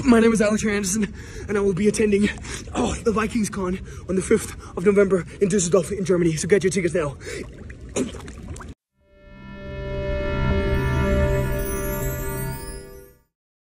My name is Hogh Andersen, and I will be attending the Vikings Con on the 5th of November in Düsseldorf in Germany. So get your tickets now.